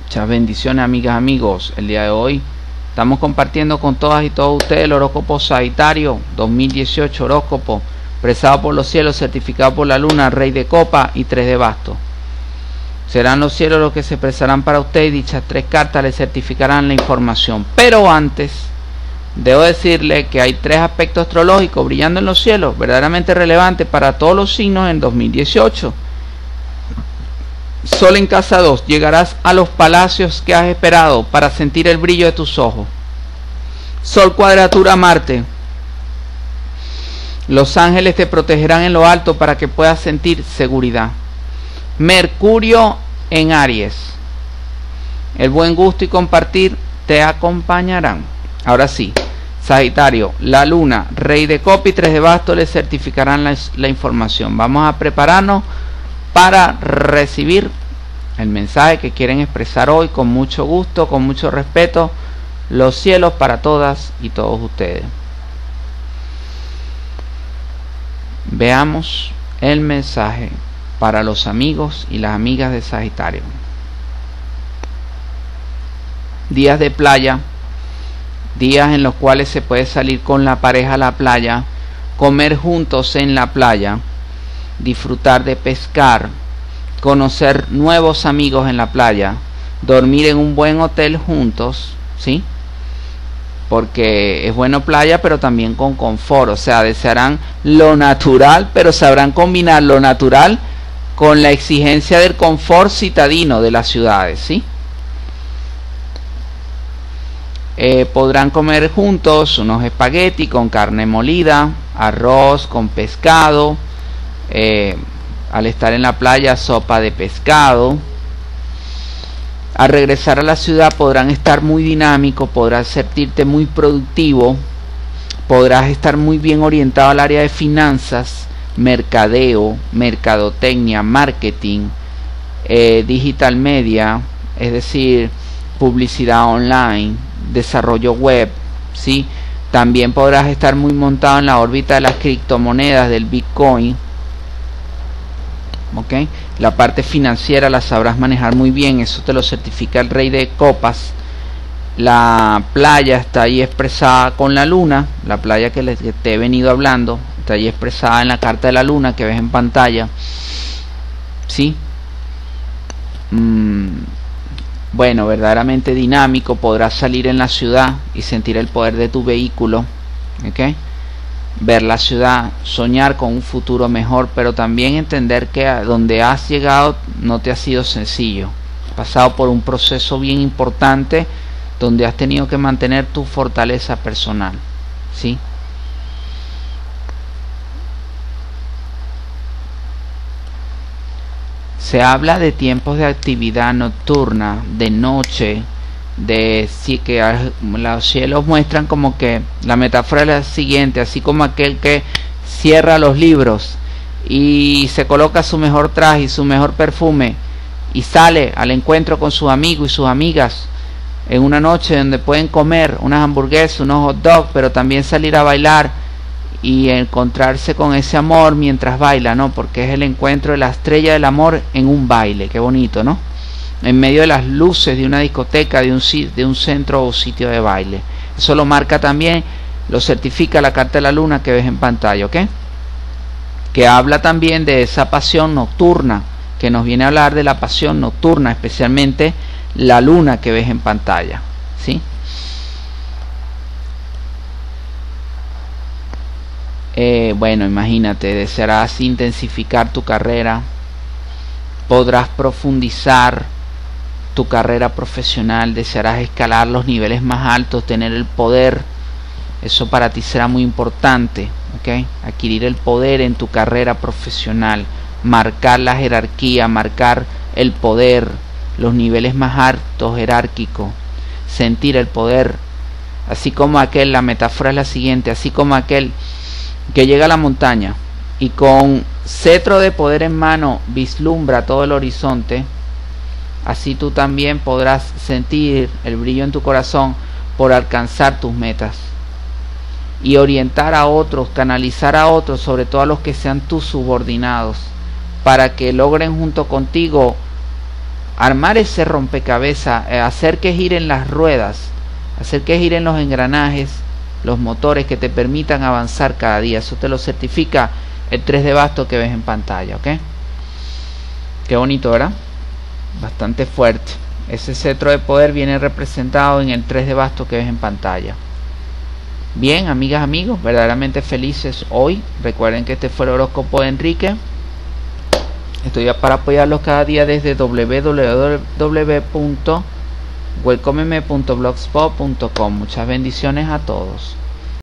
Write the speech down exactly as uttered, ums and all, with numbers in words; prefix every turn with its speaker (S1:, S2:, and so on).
S1: Muchas bendiciones, amigas, amigos. El día de hoy estamos compartiendo con todas y todos ustedes el horóscopo Sagitario dos mil dieciocho, horóscopo expresado por los cielos, certificado por la luna, rey de copa y tres de bastos. Serán los cielos los que se expresarán para ustedes y dichas tres cartas les certificarán la información. Pero antes, debo decirle que hay tres aspectos astrológicos brillando en los cielos, verdaderamente relevantes para todos los signos en dos mil dieciocho. Sol en casa dos, llegarás a los palacios que has esperado para sentir el brillo de tus ojos. Sol cuadratura Marte, los ángeles te protegerán en lo alto para que puedas sentir seguridad. Mercurio en Aries, el buen gusto y compartir te acompañarán. Ahora sí, Sagitario, la luna, rey de copa y tres de bastos les certificarán la, la información. Vamos a prepararnos para recibir el mensaje que quieren expresar hoy con mucho gusto, con mucho respeto, los cielos para todas y todos ustedes. Veamos el mensaje para los amigos y las amigas de Sagitario. Días de playa, días en los cuales se puede salir con la pareja a la playa, comer juntos en la playa, disfrutar de pescar, conocer nuevos amigos en la playa, dormir en un buen hotel juntos, ¿sí? Porque es bueno playa, pero también con confort, o sea, desearán lo natural, pero sabrán combinar lo natural con la exigencia del confort citadino de las ciudades, ¿sí? Eh, podrán comer juntos unos espagueti con carne molida, arroz con pescado, eh, al estar en la playa sopa de pescado. Al regresar a la ciudad podrán estar muy dinámicos, podrás sentirte muy productivo, podrás estar muy bien orientado al área de finanzas, mercadeo, mercadotecnia, marketing, eh, digital media, es decir, publicidad online, desarrollo web, ¿sí? También podrás estar muy montado en la órbita de las criptomonedas, del Bitcoin, ¿ok? La parte financiera la sabrás manejar muy bien, eso te lo certifica el rey de copas. La playa está ahí expresada con la luna, la playa que, les, que te he venido hablando, está ahí expresada en la carta de la luna que ves en pantalla, ¿sí? Mm, bueno, verdaderamente dinámico, podrás salir en la ciudad y sentir el poder de tu vehículo, ¿ok? Ver la ciudad, soñar con un futuro mejor, pero también entender que a donde has llegado no te ha sido sencillo. Has pasado por un proceso bien importante donde has tenido que mantener tu fortaleza personal, ¿sí? Se habla de tiempos de actividad nocturna, de noche, de sí, que los cielos muestran como que la metáfora es la siguiente, así como aquel que cierra los libros y se coloca su mejor traje y su mejor perfume y sale al encuentro con sus amigos y sus amigas en una noche donde pueden comer unas hamburguesas, unos hot dogs, pero también salir a bailar y encontrarse con ese amor mientras baila, ¿no? Porque es el encuentro de la estrella del amor en un baile, qué bonito, ¿no? En medio de las luces de una discoteca, de un, de un centro o sitio de baile. Eso lo marca también, lo certifica la carta de la luna que ves en pantalla, ¿ok? Que habla también de esa pasión nocturna, que nos viene a hablar de la pasión nocturna, especialmente la luna que ves en pantalla, ¿sí? Eh, bueno, imagínate, desearás intensificar tu carrera, podrás profundizar tu carrera profesional, desearás escalar los niveles más altos, tener el poder, eso para ti será muy importante, ¿ok? Adquirir el poder en tu carrera profesional, marcar la jerarquía, marcar el poder, los niveles más altos jerárquicos, sentir el poder, así como aquel, la metáfora es la siguiente, así como aquel que llega a la montaña y con cetro de poder en mano vislumbra todo el horizonte, así tú también podrás sentir el brillo en tu corazón por alcanzar tus metas y orientar a otros, canalizar a otros, sobre todo a los que sean tus subordinados, para que logren junto contigo armar ese rompecabezas, eh, hacer que giren las ruedas, hacer que giren los engranajes, los motores que te permitan avanzar cada día. Eso te lo certifica el tres D Basto que ves en pantalla, ¿ok? Qué bonito, ¿verdad? Bastante fuerte. Ese cetro de poder viene representado en el tres D Basto que ves en pantalla. Bien, amigas, amigos, verdaderamente felices hoy. Recuerden que este fue el horóscopo de Enrique. Estoy para apoyarlos cada día desde w w w punto welcomeme punto blogspot punto com. Muchas bendiciones a todos.